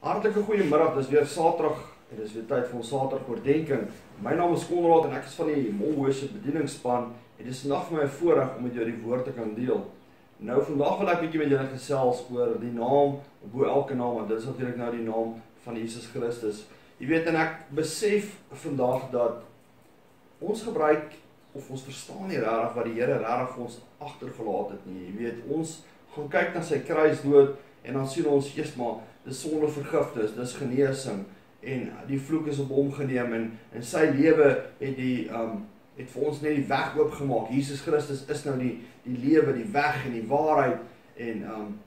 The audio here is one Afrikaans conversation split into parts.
Hartlike goeiemiddag, dis weer Saterdag en dis weer tyd vir ons Saterdag oordenking. My naam is Konrad en ek is van die Molhoese bedieningsspan en dis vandag vir my 'n voorreg om met jou die woord te kan deel. Nou vandag wil ek bietjie met julle gesels oor die naam bo elke naam, en dit is natuurlik nou die naam van Jesus Christus. Jy weet, en ek besef vandag dat ons gebruik of ons verstaan nie regtig wat die Here regtig vir ons agtergelaat het nie. Jy weet, ons gaan kyk na sy kruisdood en dan sien ons, Jesus, maar dis sonde vergifnis, dis genesing en die vloek is op hom geneem en sy lewe het vir ons net die weg oopgemaak. Jesus Christus is nou die lewe, die weg en die waarheid en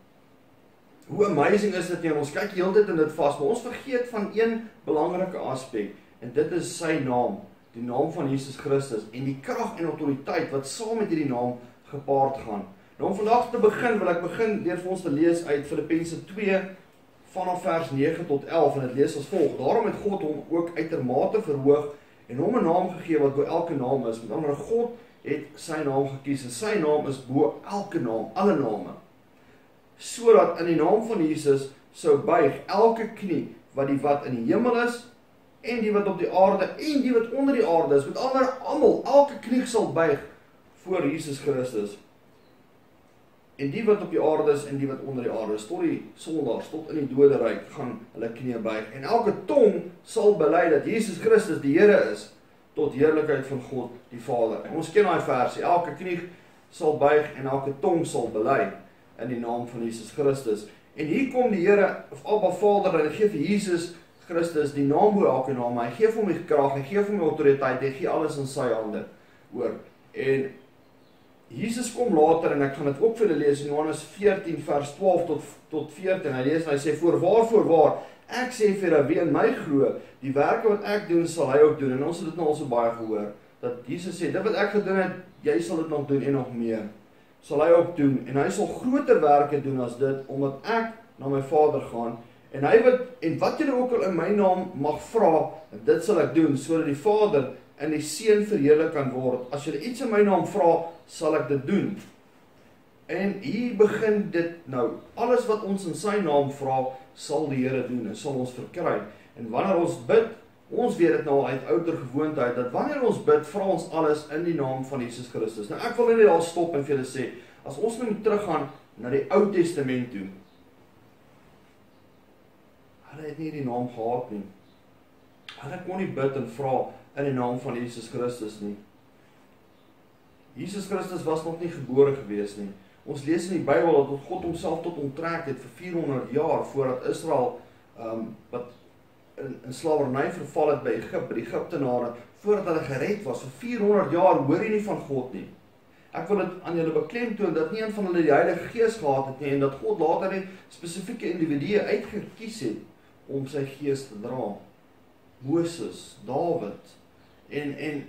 hoe amazing is dit nie, en ons kyk die hele tyd in dit vas, maar ons vergeet van een belangrike aspek en dit is sy naam, die naam van Jesus Christus en die krag en autoriteit wat saam met hierdie naam gepaard gaan. Nou om vandag te begin, wil ek begin deur vir ons te lees uit Filippense 2 vanaf vers 9 tot 11 en dit lees as volg. Daarom het God hom ook uitermate verhoog en hom 'n naam gegee wat bo elke naam is. Met ander woorde, God het sy naam gekies en sy naam is bo elke naam, alle name. Sodat in die naam van Jesus sou buig elke knie wat in die hemel is en die wat op die aarde en die wat onder die aarde is. Met ander woorde, almal, elke knie sal buig voor Jesus Christus. En die wat op die aarde is en die wat onder die aarde is, tot die sondaars, tot in die doderyk gaan hulle knieë buig. En elke tong sal bely dat Jesus Christus die Here is, tot heerlikheid van God die Vader. En ons ken daai versie, elke knie sal buig en elke tong sal bely in die naam van Jesus Christus. En hier kom die Here, of Abba Vader, en hy gee vir Jesus Christus die naam bo elke naam, hy gee vir hom die krag, hy gee vir hom die autoriteit, hy gee alles in sy hande oor. En Jesus kom later, en ek gaan dit ook vir julle lees in Johannes 14 vers 12 tot 14, hy lees en hy sê, voorwaar, ek sê vir julle, wie in my glo, die werke wat ek doen, sal hy ook doen, en ons het dit nou al so baie gehoor, dat Jesus sê, dit wat ek gedoen het, jy sal dit nog doen, en nog meer, sal hy ook doen, en hy sal groter werke doen as dit, omdat ek na my Vader gaan, en wat julle ook al in my naam mag vra, dit sal ek doen, sodat die Vader en die Seun verheerlik kan word. As julle iets in my naam vra, sal ek dit doen. En hier begin dit nou. Alles wat ons in sy naam vra, sal die Here doen en sal ons verkry. En wanneer ons bid, ons weet dit nou uit ouer gewoonheid, dat wanneer ons bid, vra ons alles in die naam van Jesus Christus. Nou ek wil net daar stop en vir julle sê, as ons nou moet teruggaan na die Ou Testament toe, hulle het nie die naam gehad nie. Hulle kon nie bid en vra in die naam van Jesus Christus nie. Jesus Christus was nog nie gebore gewees nie. Ons lees in die Bybel dat God homself tot onttrek het vir 400 jaar voordat Israel wat in slawerny verval het by die Egiptenare, voordat hulle gered was. Vir 400 jaar hoor jy nie van God nie. Ek wil dit aan julle beklemtoon dat nie een van hulle die Heilige Gees gehad het nie en dat God later net spesifieke individue uitgekies het om sy gees te dra. Moses, Dawid, en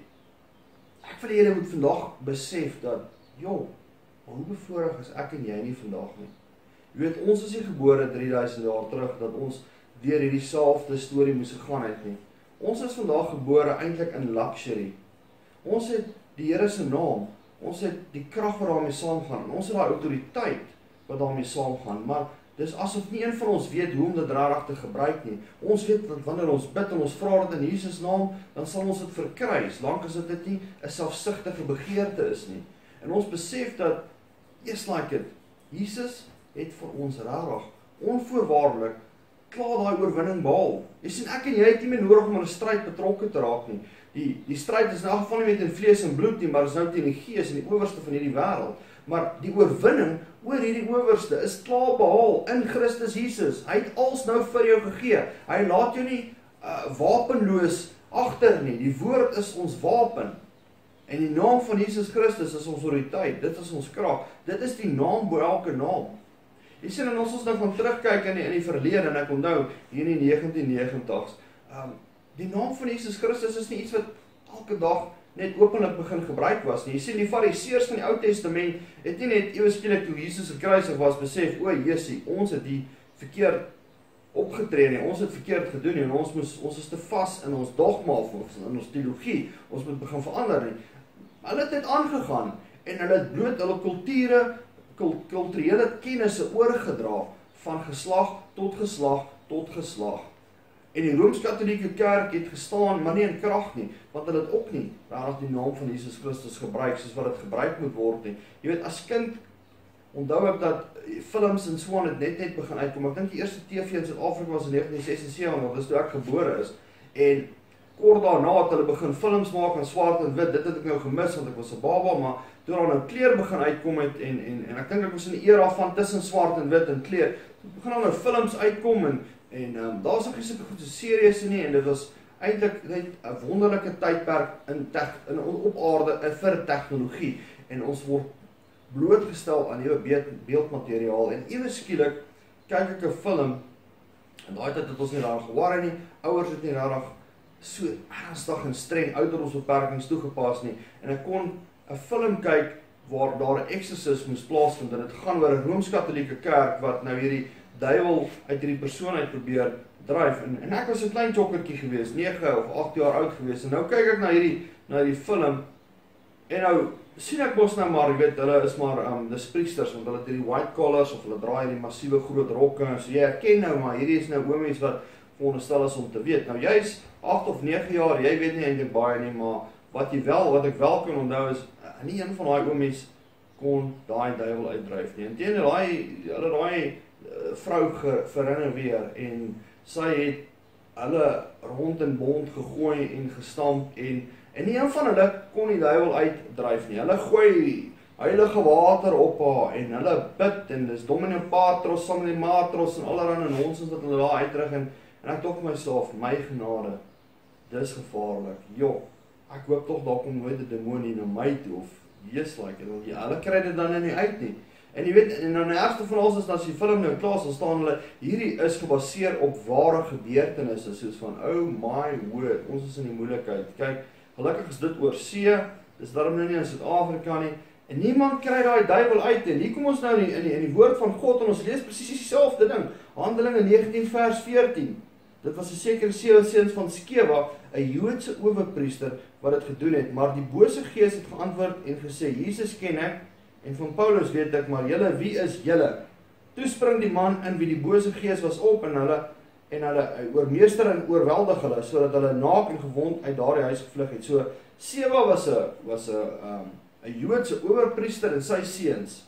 ek wil julle moet vandag besef dat, hoe bevoorreg is ek en jy nie vandag nie. Jy weet, ons is nie gebore 3000 jaar terug, dat ons deur hierdie selfde storie moes gegaan het nie. Ons is vandag gebore eintlik in luxury. Ons het die Here se naam, ons het die krag wat daarmee saamgaan, ons het daai autoriteit wat daarmee saamgaan, maar dis asof nie een van ons weet hoe om dit regtig te gebruik nie. Ons weet dat wanneer ons bid en ons vra dit in Jesus naam, dan sal ons dit verkry, solank as dit nie 'n selfsugtige begeerte is nie. En ons besef dat, just like it, Jesus het vir ons regtig onvoorwaardelik klaar daai oorwinning behaal. Jy sien, ek en jy het nie meer nodig om in 'n stryd betrokke te raak nie. Die stryd is in elk geval nie met in vlees en bloed nie, maar is nou teen die gees en die owerste van hierdie wêreld. Maar die oorwinning oor hierdie owerste is klaar behaal in Christus Jesus. Hy het alles nou vir jou gegee. Hy laat jou nie wapenloos agter nie. Die woord is ons wapen. En die naam van Jesus Christus is ons autoriteit. Dit is ons krag. Dit is die naam bo elke naam. Jy sien, en ons nou gaan terugkyk in die verlede, en ek onthou hier in die 1990s, die naam van Jesus Christus is nie iets wat elke dag net openlik begin gebruik was nie. Jy sien, die fariseërs van die Ou Testament het nie net ewe skielik toe Jesus gekruisig was besef, Jesusie, ons het die verkeerd opgetree nie, ons het verkeerd gedoen nie, en ons is te vas in ons dogma of in ons teologie, ons moet begin verander nie. Hulle het net aangegaan, en hulle het bloot hulle kulturele kennisse oorgedra van geslag tot geslag. En die Rooms-Katholieke Kerk het gestaan, maar nie in krag nie, want hulle het ook nie regtig die naam van Jesus Christus gebruik, soos wat dit gebruik moet word nie. Jy weet, as kind, onthou ek dat films en so aan het net begin uitkom. Ek dink die eerste TV in Suid-Afrika was in 1976, dis toe ek gebore is, en kort daarna het hulle begin films maak in swart en wit. Dit het ek nou gemis, want ek was 'n baba, maar toe daar nou kleur begin uitkom het, en ek dink ek was in die era van tussen swart en wit en kleur, toe begin daar nou films uitkom, en daar is ook nie sulke goed so serieus nie, en dit was eintlik net 'n wonderlike tydperk op aarde vir tegnologie, en ons word blootgestel aan nuwe beeldmateriaal, en ewe skielik kyk ek 'n film, en daai tyd het ons nie daar geware nie, ouers het nie regtig so ernstig en streng ouderdomsbeperkings toegepas nie, en ek kon 'n film kyk waar daar 'n exorcisme moes plaasvind, en dit gaan oor 'n Rooms-Katholieke Kerk wat nou hierdie duiwel uit hierdie persoon uit probeer dryf, en ek was 'n klein jokkertjie gewees, 9 of 8 jaar oud gewees, en nou kyk ek na hierdie film, en nou sien ek mos nou maar, jy weet, hulle is maar, dis priesters, want hulle het hierdie white collars, of hulle draai hierdie massiewe groot rokke, so jy herken nou maar, hierdie is nou oomies wat veronderstel is om te weet. Nou jy is 8 of 9 jaar, jy weet nie eintlik baie nie, maar wat ek wel kan onthou is, nie een van daai oomies kon daai duiwel uitdryf nie. Inteendeel, hulle daai vrou verinnerweer, en sy het hulle rond en bond gegooi en gestamp, en nie een van hulle kon die duiwel uitdryf nie. Hulle gooi heilige water op haar, en hulle bid, en dis Domine Patros, Sancte Matros, en allerhande nonsens wat hulle daar uitdruk, en ek dink myself, my genade, dis gevaarlik. Jo, ek hoop tog daar kom nooit 'n demoon hier na my toe, of Jesus, hulle kry dit dan nie uit nie. En jy weet, en dan die ergste van alles is, as die film nou klaar sal staan, hulle, hierdie is gebaseer op ware gebeurtenisse, soos van, oh my word, ons is in die moeilikheid. Kyk, gelukkig is dit oor see, dis daarom nou nie in Suid-Afrika nie, en niemand kry daai duiwel uit, en hier kom ons nou in die woord van God, en ons lees presies dieselfde ding, Handelinge 19 vers 14, dit was 'n sekere 7 seuns van Skewa, 'n Joodse owerpriester, wat dit gedoen het, maar die bose gees het geantwoord en gesê, Jesus ken ek, en van Paulus weet ek, maar julle, wie is julle? Toe spring die man in wie die bose gees was op, en hulle oormeester en oorweldig hulle, sodat hulle naak en gewond uit daardie huis gevlug het. So, Sewa was 'n Joodse owerpriester, en sy seuns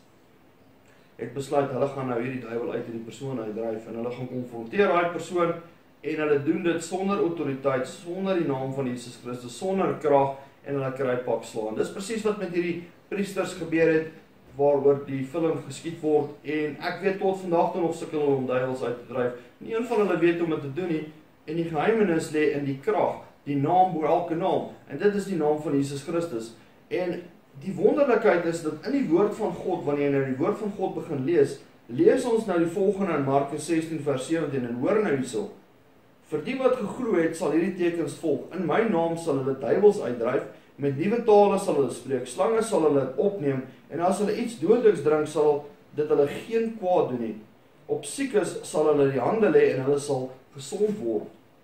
het besluit, hulle gaan nou hierdie duiwel uit hierdie persoon uitdryf, en hulle gaan konfronteer daai persoon, en hulle doen dit sonder autoriteit, sonder die naam van Jesus Christus, sonder krag, en hulle kry pak slaan. Dis presies wat met hierdie priesters gebeur het, waaroor die film geskied word, en ek weet tot vandag toe nog sukkel om duiwels uit te dryf. Nie een van hulle weet hoe om dit te doen nie, en die geheimenis lê in die krag, die naam bo elke naam, en dit is die naam van Jesus Christus. En die wonderlikheid is dat in die woord van God, wanneer jy nou die woord van God begin lees ons nou die volgende in Markus 16 vers 17, en hoor nou hierso, vir die wat geglo het, sal hierdie tekens volg, in my naam sal hulle duiwels uitdryf, met nuwe tale sal hulle spreek, slange sal hulle opneem, en as hulle iets dodeliks drink, sal dit hulle geen kwaad doen nie. Op siekes sal hulle die hande lê, en hulle sal gesond word.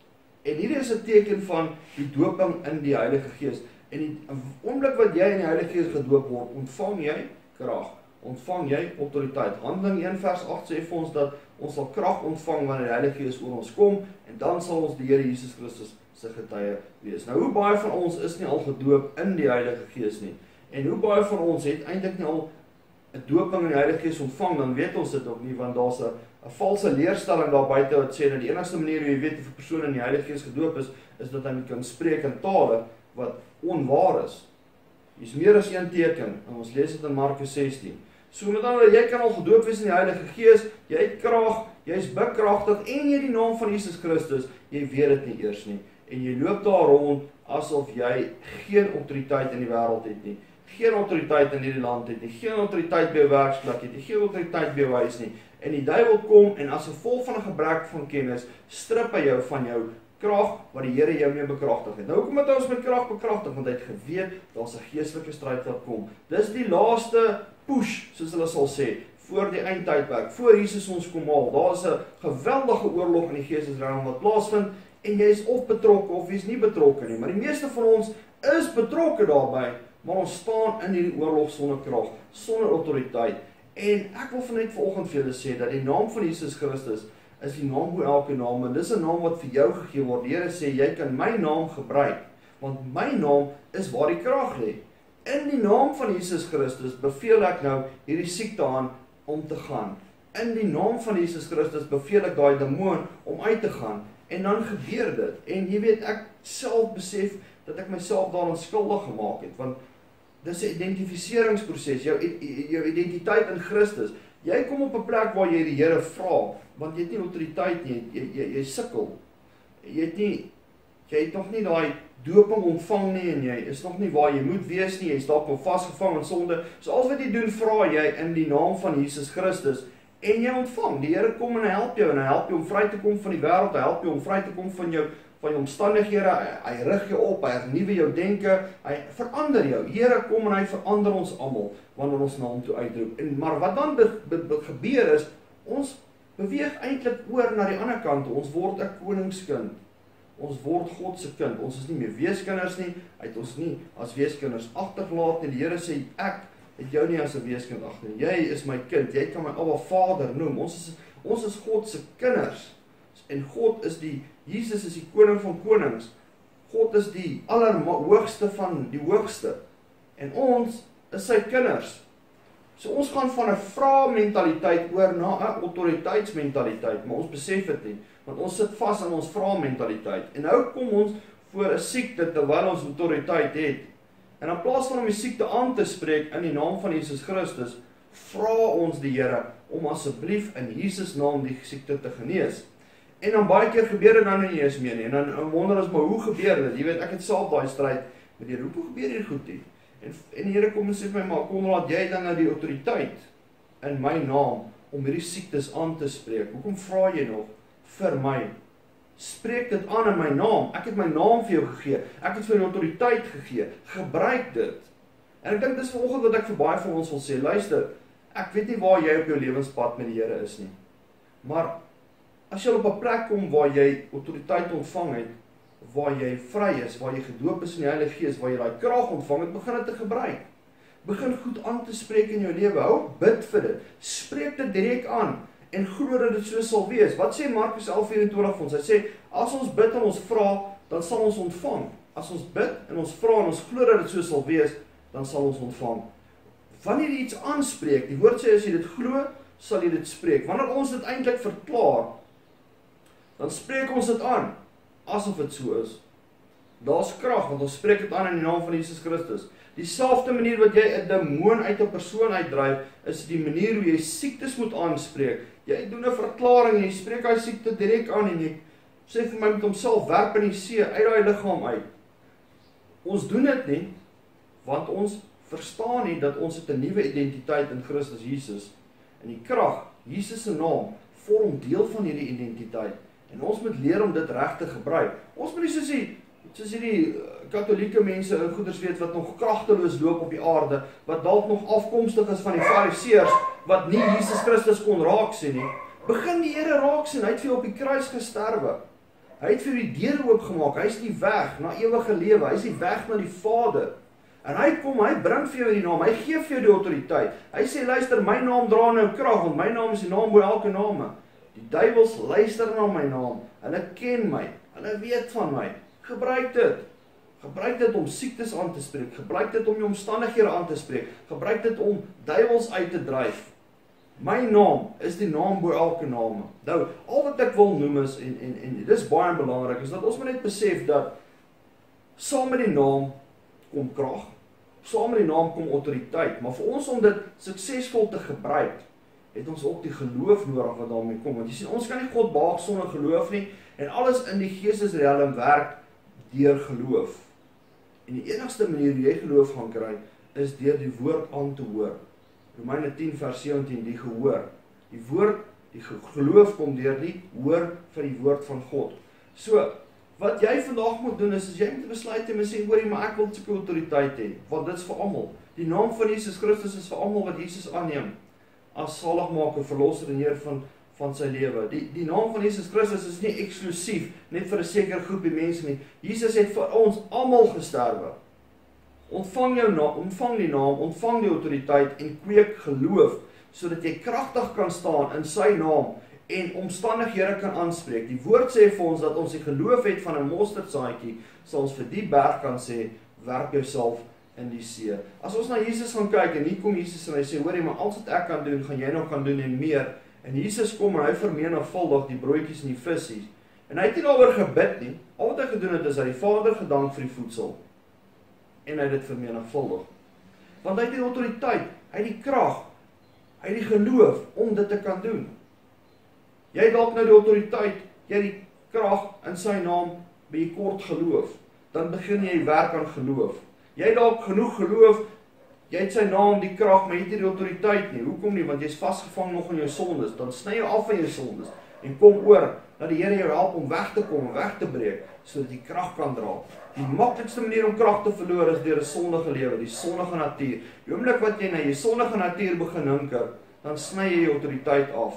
En hierdie is 'n teken van die doping in die Heilige Gees. En die oomblik wat jy in die Heilige Gees gedoop word, ontvang jy krag, ontvang jy autoriteit. Handelinge 1 vers 8 sê vir ons dat ons sal krag ontvang wanneer die Heilige Gees oor ons kom, en dan sal ons die Here Jesus Christus se getuie wees. Nou, hoe baie van ons is nie al gedoop in die Heilige Gees nie? En hoe baie van ons het eintlik nie al 'n doping in die Heilige Gees ontvang, dan weet ons dit ook nie, want daar's 'n valse leerstelling daar buite wat sê dat die enigste manier hoe jy weet of 'n persoon in die Heilige Gees gedoop is dat hy kan spreek in tale wat onwaar is. Hier's meer as een teken, en ons lees dit in Markus 16. So met ander, jy kan al gedoop wees in die Heilige Gees, jy het krag, jy is bekragtig, en jy die naam van Jesus Christus, jy weet dit nie eers nie, en jy loop daar rond, asof jy geen autoriteit in die wêreld het nie, geen autoriteit in hierdie land het nie, geen autoriteit by jou werksplek het nie, geen autoriteit by jou huis nie, en die duiwel kom, en as gevolg van 'n gebrek van kennis, strip hy jou van jou krag, wat die Here jou mee bekragtig het. Nou, hoekom het ons met krag bekragtig? Want hy het geweet, daar's 'n geestelike stryd wat kom. Dis die laaste push, soos hulle sal sê, voor die eindtydperk, voor Jesus ons kom haal. Daar is 'n geweldige oorlog in die geestesruim wat plaasvind, en jy is of betrokke of jy is nie betrokke nie. Maar die meeste van ons is betrokke daarbey, maar ons staan in hierdie oorlog sonder krag, sonder autoriteit. En ek wil net vanoggend vir julle sê dat die naam van Jesus Christus is die naam bo elke naam, en dis 'n naam wat vir jou gegee word. Die Here sê, jy kan my naam gebruik, want my naam is waar die krag lê. In die naam van Jesus Christus beveel ek nou hierdie siekte aan om te gaan. In die naam van Jesus Christus beveel ek daai demoon om uit te gaan. En dan gebeur dit. En jy weet, ek self besef dat ek myself daaraan skuldig gemaak het, want dis 'n identifiseringsproses, jou identiteit in Christus. Jy kom op 'n plek waar jy die Here vra, want jy het nie autoriteit nie, jy sukkel. Jy het nog nie daai doping ontvang nie, en jy is nog nie waar jy moet wees nie, jy is dalk nog vasgevang in sonde. So alles wat jy doen, vra jy in die naam van Jesus Christus, en jy ontvang. Die Here kom en hy help jou om vry te kom van die wêreld, hy help jou om vry te kom van jou omstandighede, hy rig jou op, hy hernuwe jou denke, hy verander jou. Here kom en hy verander ons almal, wanneer ons na hom toe uitroep. Maar wat dan gebeur is, ons beweeg eintlik oor na die ander kant, ons word 'n koningskind. Ons word God se kind, ons is nie meer weeskinders nie, hy het ons nie as weeskinders agtergelaat nie. Die Here sê, ek het jou nie as 'n weeskind agter nie, jy is my kind, jy kan my Abba Vader noem, ons is God se kinders, en Jesus is die koning van konings, God is die allerhoogste van die hoogste, en ons is sy kinders. So ons gaan van 'n vra-mentaliteit oor na 'n autoriteitsmentaliteit, maar ons besef dit nie, want ons sit vas in ons vra-mentaliteit, en nou kom ons voor 'n siekte terwyl ons autoriteit het, en in plaas van om die siekte aan te spreek in die naam van Jesus Christus, vra ons die Here om asseblief in Jesus naam die siekte te genees. En dan baie keer gebeur dit dan nie eens meer nie, en dan wonder ons, maar hoe gebeur dit? Jy weet, ek het self daai stryd met die Here, hoe gebeur hier goed nie? En die Here kom en sê vir my, maar Konrad, jy het dan nou die autoriteit in my naam om hierdie siektes aan te spreek. Hoekom vra jy nog vir my? Spreek dit aan in my naam. Ek het my naam vir jou gegee. Ek het vir jou autoriteit gegee. Gebruik dit. En ek dink dis vanoggend wat ek vir baie van ons wil sê. Luister, ek weet nie waar jy op jou lewenspad met die Here is nie. Maar as jy op 'n plek kom waar jy autoriteit ontvang het, waar jy vry is, waar jy gedoop is in die Heilige Gees, waar jy daai krag ontvang het, begin dit te gebruik. Begin goed aan te spreek in jou lewe. Hou bid vir dit. Spreek dit direk aan en glo dat dit so sal wees. Wat sê Markus 11:24 vir ons? Hy sê, as ons bid en ons vra, dan sal ons ontvang. As ons bid en ons vra en ons glo dat dit so sal wees, dan sal ons ontvang. Wanneer jy iets aanspreek, die woord sê as jy dit glo, sal jy dit spreek. Wanneer ons dit eintlik verklaar, dan spreek ons dit aan, asof dit so is. Daar's krag, want ons spreek dit aan in die naam van Jesus Christus. Dieselfde manier wat jy 'n demoon uit 'n persoon uitdryf, is die manier hoe jy siektes moet aanspreek. Jy doen 'n verklaring en jy spreek daai siekte direk aan en jy sê vir my met homself werp in die see, uit daai liggaam uit. Ons doen dit nie, want ons verstaan nie dat ons het 'n nuwe identiteit in Christus Jesus. En die krag, Jesus se naam, vorm deel van hierdie identiteit. En ons moet leer om dit reg te gebruik. Ons moet nie soos hierdie katholieke mense en goeders weet wat nog kragteloos loop op die aarde, wat dalk nog afkomstig is van die fariseërs, wat nie Jesus Christus kon raak sien nie. Begin die Here raak sien, hy het vir jou op die kruis gesterwe. Hy het vir die deure oopgemaak, hy is die weg na ewige lewe, hy is die weg na die Vader. En hy kom, hy bring vir jou die naam, hy gee vir jou die autoriteit. Hy sê, luister, my naam dra nou krag, want my naam is die naam bo elke naam. Die duiwels luister na my naam, hulle ken my, hulle weet van my. Gebruik dit. Gebruik dit om siektes aan te spreek, gebruik dit om jou omstandighede aan te spreek, gebruik dit om duiwels uit te dryf. My naam is die naam bo elke naam. Nou, al wat ek wil noem is, en dis baie belangrik, is dat ons moet net besef dat saam met die naam kom krag, saam met die naam kom autoriteit, maar vir ons om dit suksesvol te gebruik, het ons ook die geloof nodig wat daarmee kom. Want jy sien, ons kan nie God behaag sonder geloof nie, en alles in die geestesriem werk deur geloof. En die enigste manier hoe jy geloof gaan kry, is deur die woord aan te hoor. Romeine 10 vers 17, die gehoor. Die woord, die geloof kom deur die hoor van die woord van God. So, wat jy vandag moet doen is jy moet besluit en sê, hoorie, maar ek wil sulke autoriteit hê, want dit is vir almal. Die naam van Jesus Christus is vir almal wat Jesus aanneem as saligmaker, verlosser en Heer van sy lewe. Die naam van Jesus Christus is nie eksklusief net vir 'n sekere groepie mense nie. Jesus het vir ons almal gesterwe. Ontvang jou naam, ontvang die naam, ontvang die autoriteit en kweek geloof, sodat jy kragtig kan staan in sy naam en omstandighede kan aanspreek. Die woord sê vir ons dat ons die geloof het van 'n mosterdsaadjie, sal ons vir die berg kan sê, werp jouself in die see. As ons na Jesus gaan kyk, en hier kom Jesus en hy sê, hoorie, maar alles wat ek kan doen, gaan jy nog kan doen en meer. En Jesus kom en hy vermenigvuldig die broodjies en die visse. En hy het nie daaroor gebid nie. Al wat hy gedoen het, is hy die Vader gedank vir die voedsel. En hy het dit vermenigvuldig. Want hy het die autoriteit, hy het die krag, hy het die geloof om dit te kan doen. Jy het dalk nou die autoriteit, jy het die krag in sy naam, by jy kort geloof. Dan begin jy werk aan geloof. Jy het dalk genoeg geloof, jy het sy naam, die krag, maar jy het nie die autoriteit nie. Hoekom nie? Want jy is vasgevang nog in jou sondes. Dan sny jy af van jou sondes en kom oor, dat die Here jou help om weg te kom, weg te breek, sodat jy krag kan dra. Die maklikste manier om krag te verloor is deur 'n sondige lewe, die sondige natuur. Die oomblik wat jy na jou sondige natuur begin hinker, dan sny jy jou autoriteit af.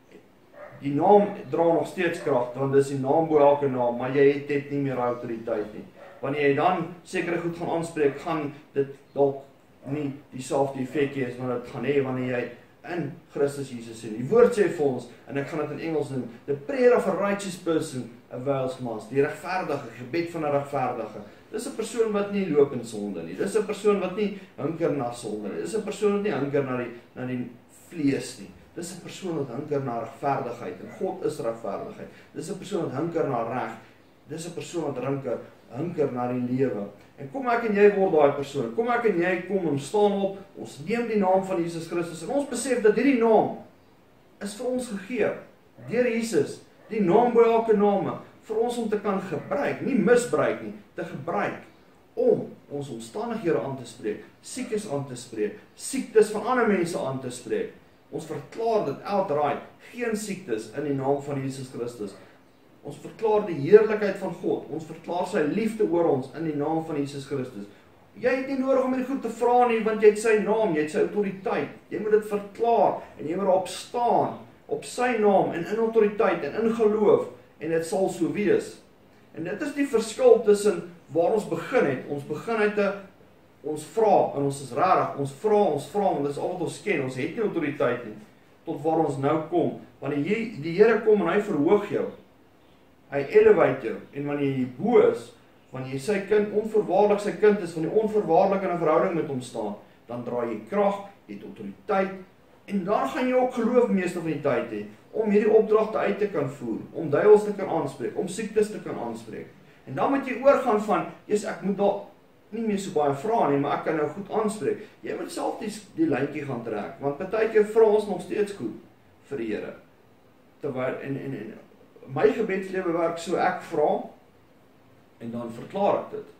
Die naam dra nog steeds krag, want dis die naam bo elke naam, maar jy het dit nie meer autoriteit nie. Wanneer jy dan sekere goed gaan aanspreek, gaan dit dalk nie dieselfde effek hê as wat dit gaan hê wanneer jy in Christus Jesus sien. Die woord sê vir ons, en ek gaan dit in Engels doen, the prayer of a righteous person avails much. Die regverdige, gebed van 'n regverdige. Dis 'n persoon wat nie loop in sonde nie. Dis 'n persoon wat nie hinker na sonde nie. Dis 'n persoon wat nie hinker na die vlees nie. Dis 'n persoon wat hinker na regverdigheid. En God is regverdigheid. Dis 'n persoon wat hinker na reg. Dis 'n persoon wat hinker na die lewe. En kom ek en jy word daai persoon. Kom ek en jy kom en staan op. Ons neem die naam van Jesus Christus en ons besef dat hierdie naam is vir ons gegee deur Jesus. Die naam bo elke naam vir ons om te kan gebruik, nie misbruik nie, te gebruik om ons omstandighede aan te spreek, siekes aan te spreek, siektes van ander mense aan te spreek. Ons verklaar dit outright, geen siektes in die naam van Jesus Christus. Ons verklaar die heerlikheid van God. Ons verklaar sy liefde oor ons in die naam van Jesus Christus. Jy het nie nodig om hierdie goed te vra nie, want jy het sy naam, jy het sy autoriteit. Jy moet dit verklaar en jy moet daarop staan, op sy naam en in autoriteit en in geloof, en dit sal so wees. En dit is die verskil tussen waar ons begin het. Ons begin uit ons vra, en ons is rarig, ons vra, want dit is al wat ons ken, ons het nie autoriteit nie, tot waar ons nou kom. Wanneer die Here kom en hy verhoog jou, hy elevate jou, en wanneer jy bo is, wanneer jy sy kind, onvoorwaardelik sy kind is, wanneer jy onvoorwaardelik in 'n verhouding met hom staan, dan dra jy krag, jy het autoriteit, en dan gaan jy ook geloof meeste van die tyd hê, om hierdie opdragte uit te kan voer, om duiwels te kan aanspreek, om siektes te kan aanspreek. En dan moet jy oorgaan van, ek moet daar nie meer so baie vra nie, maar ek kan nou goed aanspreek. Jy moet self die lyntjie gaan trek, want partykeer vra ons nog steeds goed vir die Here. Terwyl en my gebedslewe werk so, ek vra en dan verklaar ek dit.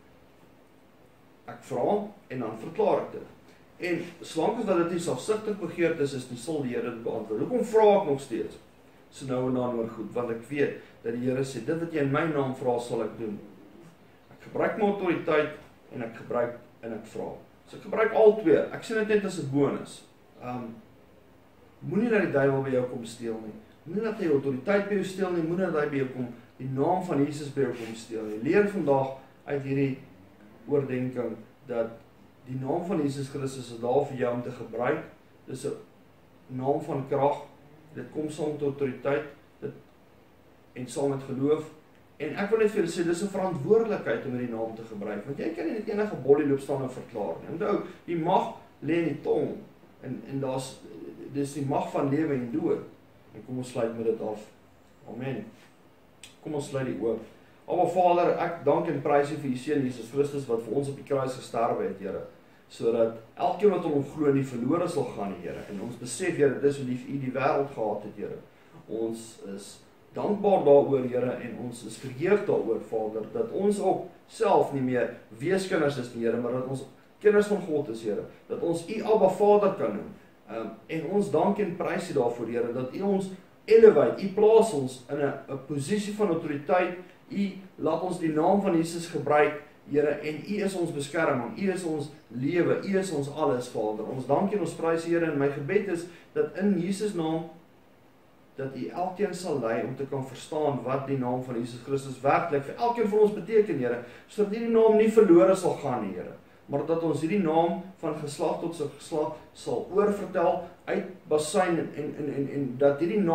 Ek vra en dan verklaar ek dit. En solank as dat dit nie selfsugtig begeerd is nie sal die Here dit beantwoord. Hoekom vra ek nog steeds? So nou en dan oor goed, want ek weet dat die Here sê, dit wat jy in my naam vra, sal ek doen. Ek gebruik my autoriteit en ek gebruik en ek vra. So ek gebruik al twee. Ek sien dit net as 'n bonus. Moenie dat die duiwel by jou kom steel nie. Moenie dat hy autoriteit by jou steel nie, moenie dat hy by jou kom, die naam van Jesus by jou kom steel nie. Leer vandag uit hierdie oordenking dat die naam van Jesus Christus is daar vir jou om te gebruik. Dis 'n naam van krag. Dit kom saam met autoriteit en saam met geloof. En ek wil net vir julle sê, dis 'n verantwoordelikheid om hierdie naam te gebruik, want jy kan nie net enige bolie loop staan en verklaar nie. Onthou, die mag lê in die tong, en dis die mag van lewe en dood. En kom ons sluit met dit af. Amen. Kom ons sluit die oop. Aba Vader, ek dank en prys U vir U seun Jesus Christus wat vir ons op die kruis gesterwe het, Here, sodat elkeen wat hom glo nie verlore sal gaan nie, Here. En ons besef, Here, dis hoe lief U die wêreld gehad het, Here. Ons is dankbaar daaroor, Here, en ons is verheug daaroor, Vader, dat ons ook self nie meer weeskinders is nie, Here, maar dat ons kinders van God is, Here, dat ons U Abba Vader kan noem. En ons dank en prys U daarvoor, Here, dat U ons elevate, U plaas ons in 'n posisie van autoriteit. U laat ons die naam van Jesus gebruik, Here, en U is ons beskerming, U is ons lewe, U is ons alles, Vader. Ons dank en ons prys, Here, en my gebed is dat in Jesus naam dat U elkeen sal lei om te kan verstaan wat die naam van Jesus Christus werklik vir elkeen van ons beteken, Here, sodat hierdie naam nie verlore sal gaan nie, Here, maar dat ons hierdie naam van geslag tot geslag sal oorvertel, uitbasyn en dat hierdie naam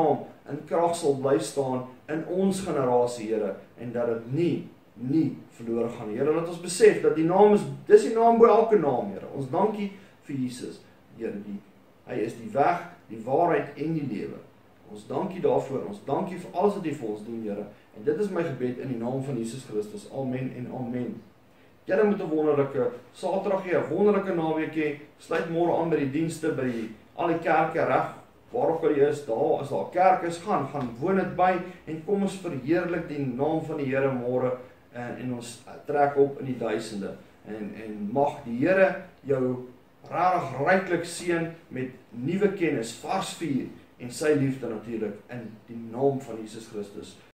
in krag sal bly staan in ons generasie, Here, en dat dit nie verlore gaan. Here, laat ons besef dat die naam dis die naam bo elke naam, Here. Ons dankie vir Jesus, Here, hy is die weg, die waarheid en die lewe. Ons dankie daarvoor, ons dankie vir alles wat U vir ons doen, Here. En dit is my gebed in die naam van Jesus Christus. Amen en amen. Julle moet 'n wonderlike Saterdag hê, 'n wonderlike naweek hê. Sluit môre aan by die dienste by al die kerke reg waar ook al jy is. Daar as daar kerk is, gaan woon dit by en kom ons verheerlik die naam van die Here môre en ons trek op in die duisende. En mag die Here jou regtig ryklik seën met nuwe kennis, vars vuur en sy liefde natuurlik in die naam van Jesus Christus.